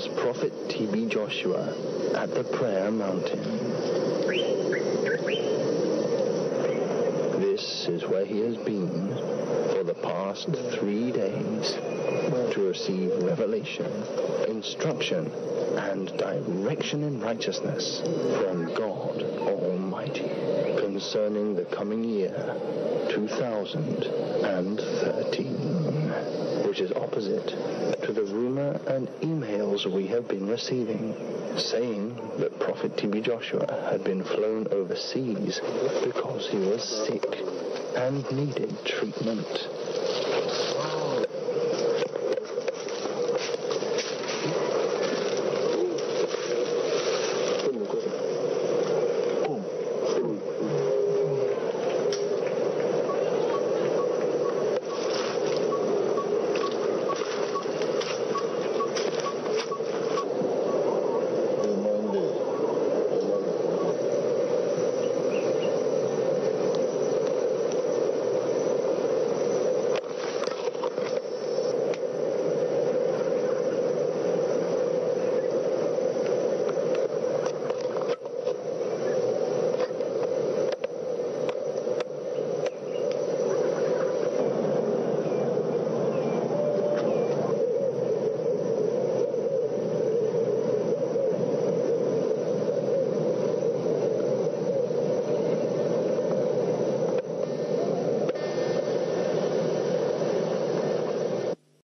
was Prophet T.B. Joshua at the Prayer Mountain. This is where he has been for the past 3 days to receive revelation, instruction, and direction in righteousness from God Almighty concerning the coming year 2013, which is opposite to the rumor and emails we have been receiving, saying that Prophet T.B. Joshua had been flown overseas because he was sick and needed treatment.